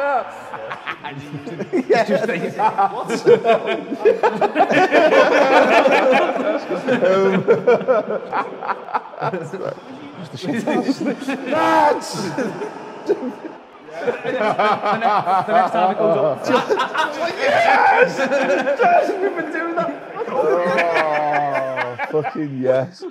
The next time it comes up. Yes! We've been doing that. Oh, fucking yes.